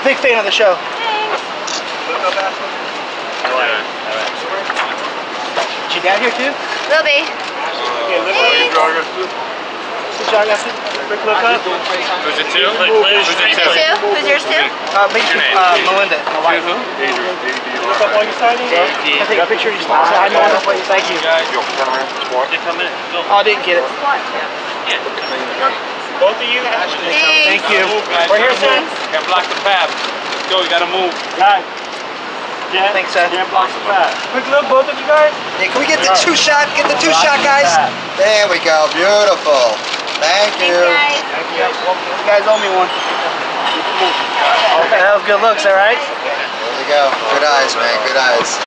big fan of the show. Thanks. Is your dad here too? Will be. Quick look up. Who's it to? Who's two? Who's yours too? Melinda, my wife. Look up while you're signing. I take a picture of you. I know enough. Thank you. Oh, I didn't get it. Both of you? Thank you. We're here, son. Can't block the path. Let's go, you gotta move. Thanks, son. Can't block the path. Quick look, both of you guys. Hey, can we get the two-shot? Get the two-shot, guys. There we go. Beautiful. Thank you. Thanks, guys. Thank you. You guys owe me one. Okay, that was good looks, all right? There we go. Good eyes, man. Good eyes.